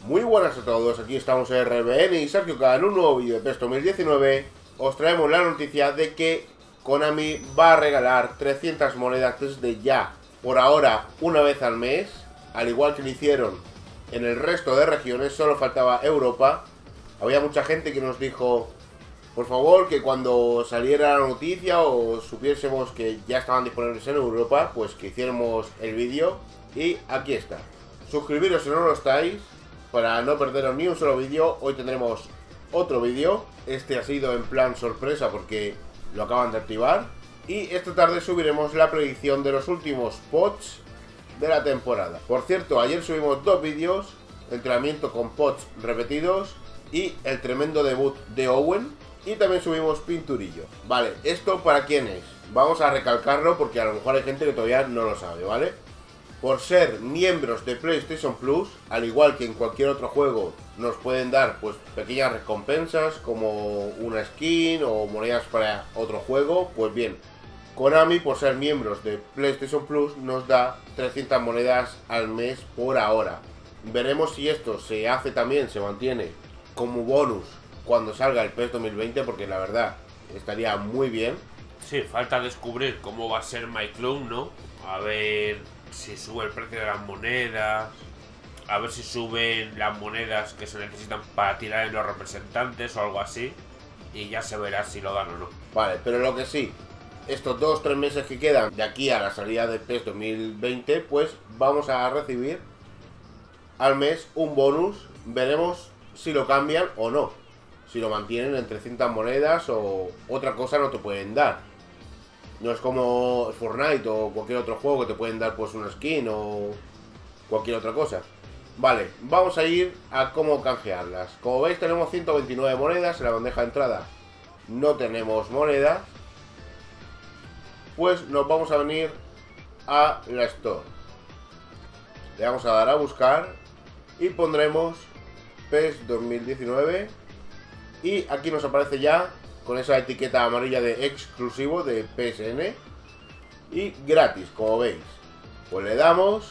Muy buenas a todos, aquí estamos en RBN y Sergio K en un nuevo vídeo de PES 2019. Os traemos la noticia de que Konami va a regalar 300 monedas desde ya, por ahora, una vez al mes, al igual que lo hicieron en el resto de regiones, solo faltaba Europa. Había mucha gente que nos dijo, por favor, que cuando saliera la noticia o supiésemos que ya estaban disponibles en Europa, pues que hiciéramos el vídeo. Y aquí está. Suscribiros si no lo estáis, para no perderos ni un solo vídeo. Hoy tendremos otro vídeo. Este ha sido en plan sorpresa porque lo acaban de activar. Y esta tarde subiremos la predicción de los últimos pods de la temporada. Por cierto, ayer subimos dos vídeos: entrenamiento con pods repetidos y el tremendo debut de Owen. Y también subimos pinturillo. Vale, ¿esto para quién es? Vamos a recalcarlo porque a lo mejor hay gente que todavía no lo sabe, ¿vale? Por ser miembros de PlayStation Plus, al igual que en cualquier otro juego, nos pueden dar pues pequeñas recompensas como una skin o monedas para otro juego. Pues bien, Konami, por ser miembros de PlayStation Plus, nos da 300 monedas al mes por ahora. Veremos si esto se hace también, se mantiene como bonus cuando salga el PES 2020, porque la verdad estaría muy bien. Sí, falta descubrir cómo va a ser My Club, ¿no? A ver si sube el precio de las monedas, a ver si suben las monedas que se necesitan para tirar en los representantes o algo así, y ya se verá si lo dan o no. Vale, pero lo que sí, estos 2-3 meses que quedan de aquí a la salida del PES 2020, pues vamos a recibir al mes un bonus. Veremos si lo cambian o no, si lo mantienen en 300 monedas o otra cosa no te pueden dar. No es como Fortnite o cualquier otro juego que te pueden dar pues una skin o cualquier otra cosa. Vale, vamos a ir a cómo canjearlas. Como veis tenemos 129 monedas en la bandeja de entrada. No tenemos monedas. Pues nos vamos a venir a la Store. Le vamos a dar a buscar y pondremos PES 2019. Y aquí nos aparece ya con esa etiqueta amarilla de exclusivo de PSN y gratis, como veis. Pues le damos,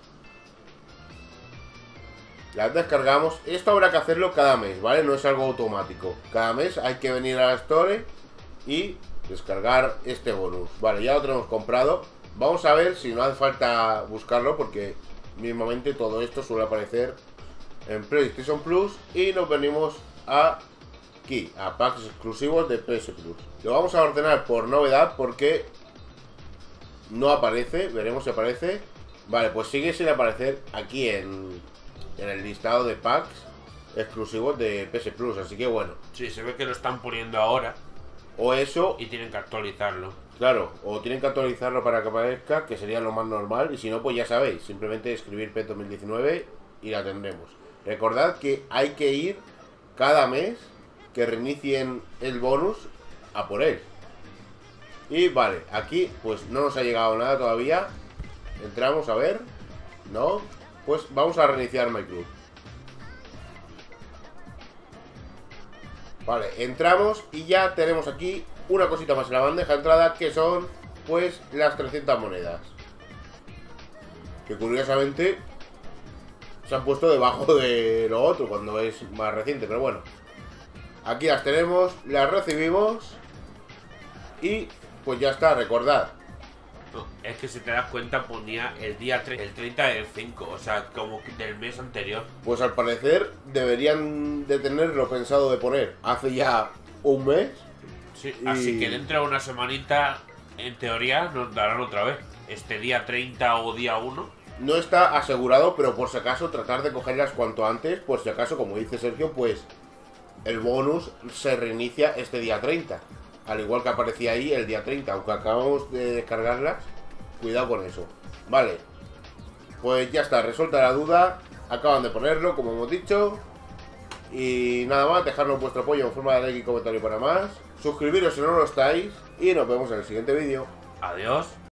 las descargamos. Esto habrá que hacerlo cada mes, ¿vale? No es algo automático. Cada mes hay que venir a la Store y descargar este bonus. Vale, ya lo tenemos comprado. Vamos a ver si no hace falta buscarlo, porque mismamente todo esto suele aparecer en PlayStation Plus. Y nos venimos aquí a packs exclusivos de PS Plus. Lo vamos a ordenar por novedad porque no aparece. Veremos si aparece. Vale, pues sigue sin aparecer aquí en el listado de packs exclusivos de PS Plus. Así que bueno. Sí, se ve que lo están poniendo ahora. O eso. Y tienen que actualizarlo. Claro, o tienen que actualizarlo para que aparezca, que sería lo más normal. Y si no, pues ya sabéis, simplemente escribir PES 2019 y la tendremos. Recordad que hay que ir cada mes que reinicien el bonus a por él. Y vale, aquí pues no nos ha llegado nada todavía. Entramos a ver. No. Pues vamos a reiniciar My Club. Vale, entramos y ya tenemos aquí una cosita más en la bandeja de entrada, que son pues las 300 monedas, que curiosamente se han puesto debajo de lo otro cuando es más reciente, pero bueno. Aquí las tenemos, las recibimos y pues ya está. Recordad. No, es que si te das cuenta ponía el día el 30 del 5, o sea, como del mes anterior. Pues al parecer deberían de tenerlo pensado de poner hace ya un mes. Sí, así que dentro de una semanita, en teoría, nos darán otra vez. Este día 30 o día 1. No está asegurado, pero por si acaso tratar de cogerlas cuanto antes, por si acaso, como dice Sergio, pues el bonus se reinicia este día 30. Al igual que aparecía ahí el día 30, aunque acabamos de descargarlas. Cuidado con eso. Vale, pues ya está, resuelta la duda. Acaban de ponerlo, como hemos dicho. Y nada más, dejadnos vuestro apoyo en forma de like y comentario para más. Suscribiros si no lo estáis. Y nos vemos en el siguiente vídeo. Adiós.